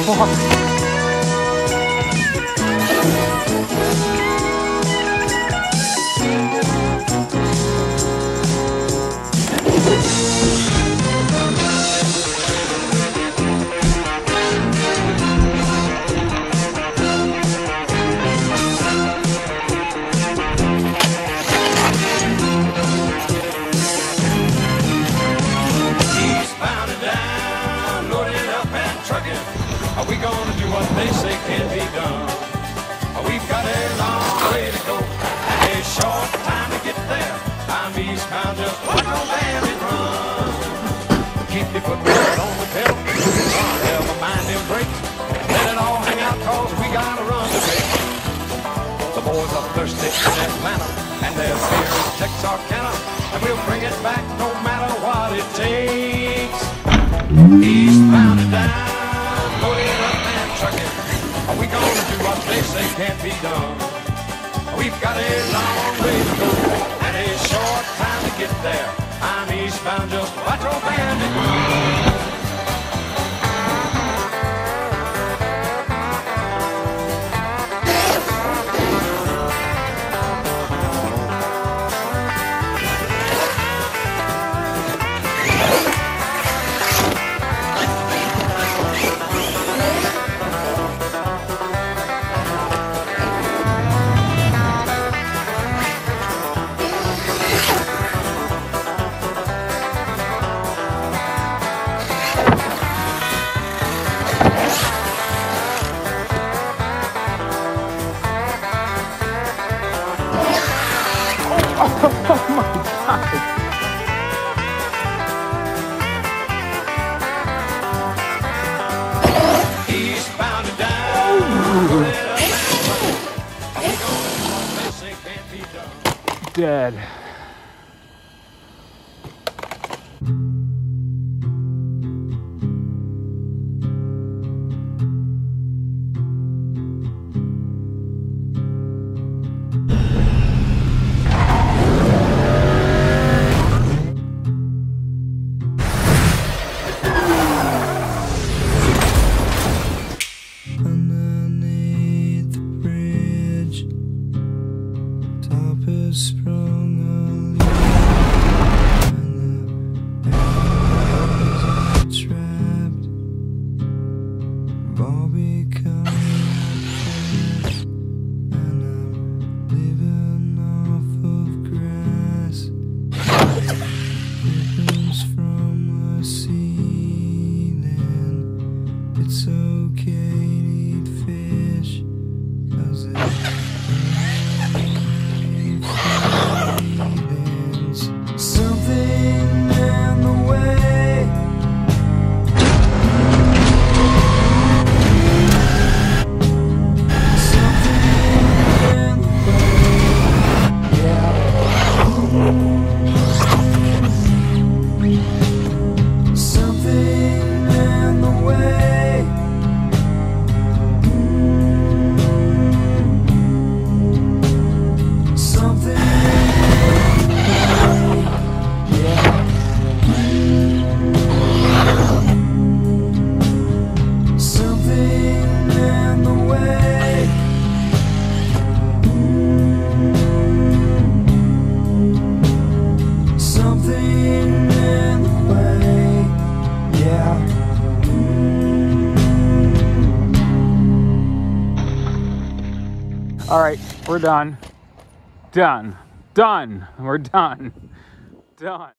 fuck? Are we gonna do what they say can't be done? We've got a long way to go and a short time to get there. I'm eastbound, just watch on bandit run. Keep your foot on the pedal, never mind them brakes. Let it all hang out, cause we got a run to make. The boys are thirsty in Atlanta, and their beer is Texarkana, and we'll bring it back no matter what it takes. Eastbound and down, loaded up and trucking. Are we gonna do what they say can't be done? We've got a long way to go and a short time to get there. I'm eastbound, just watch your bandit run. Oh my God. Eastbound and down. Dead. Sprung trapped, all become and I'm living off of grass. Ripples from the ceiling. It's okay to eat fish, 'cause it's something in the way. Something in the way. Yeah. Something in the way. Something. All right, we're done. Done. Done. We're done. Done.